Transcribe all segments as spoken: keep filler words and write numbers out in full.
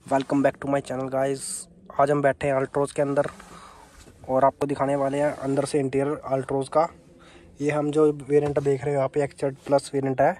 Welcome back to my channel guys. आज हम बैठे हैं अल्ट्रोज के अंदर और आपको दिखाने वाले हैं अंदर से इंटीरियर अल्ट्रोज का। ये हम जो वेरिएंट देख रहे हो यहाँ पे एक्सजेड प्लस वेरिएंट है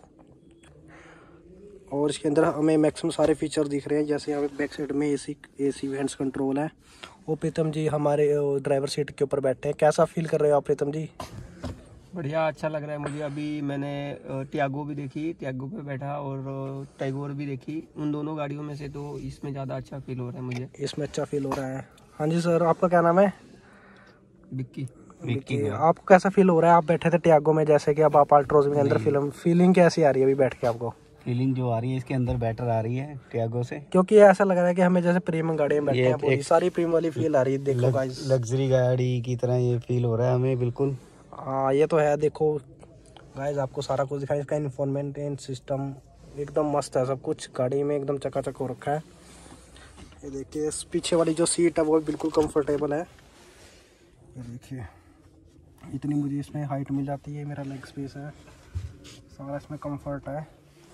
और इसके अंदर हमें मैक्सिमम सारे फीचर दिख रहे हैं। जैसे यहाँ पे बैक साइड में एसी एसी हैंड्स कंट्रोल है। वो प्रीतम जी हमारे ड्राइवर सीट के ऊपर बैठे हैं। कैसा फील कर रहे हो आप प्रीतम जी? बढ़िया, अच्छा लग रहा है मुझे। अभी मैंने टियागो भी देखी, टियागो पे बैठा और टैगोर भी देखी। उन दोनों गाड़ियों में से तो इसमें ज़्यादा अच्छा फील हो रहा है मुझे। इसमें अच्छा फील हो रहा है। हाँ जी सर, आपका क्या नाम है? विक्की। विक्की, आपको कैसा फील हो रहा है? आप बैठे थे टियागो में, जैसे कि अब आप अल्ट्रोज में अंदर फिल्म फीलिंग कैसी आ रही है अभी बैठ के आपको? फीलिंग जो आ रही है इसके अंदर बेटर आ रही है टियागो से, क्योंकि ऐसा लग रहा है कि हमें जैसे प्रीमियम गाड़ी में बैठे हैं। पूरी सारी प्रीमियम वाली फील आ रही है। देखो गाइस, लग्जरी गाड़ी की तरह ये फील हो रहा है हमें बिल्कुल। हाँ ये तो है। देखो गाइस, आपको सारा कुछ दिखाएं। इसका इन्फोटेनमेंट सिस्टम एकदम मस्त है। सब कुछ गाड़ी में एकदम चकाचक हो रखा है। ये देखिए, पीछे वाली जो सीट है वो बिल्कुल कंफर्टेबल है। ये देखिए, इतनी मुझे इसमें हाइट मिल जाती है। मेरा लेग स्पेस है, सारा इसमें कंफर्ट है।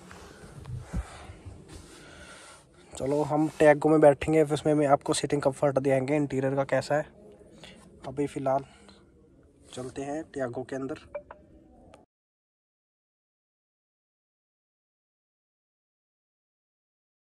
चलो हम टैगो में बैठेंगे, फिर उसमें मैं आपको सीटिंग कंफर्ट देंगे इंटीरियर का कैसा है। अभी फ़िलहाल चलते हैं टैगो के अंदर।